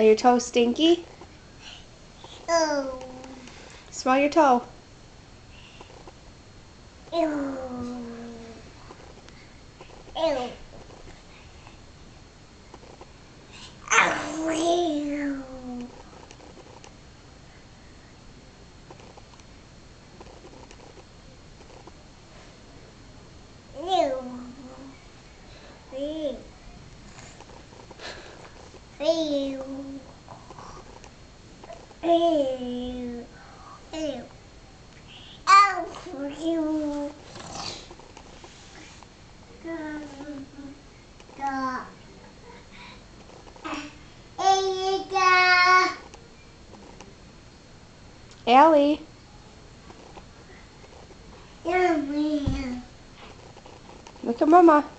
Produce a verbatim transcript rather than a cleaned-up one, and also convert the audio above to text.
your toe stinky? Oh. Smell your toe. Ew. Ew. Ow. Ew. Ew. Ew. Ew. Ew. Ew. Ow. Ew. Ga. Ga. Allie. Yummy. Look at Mama.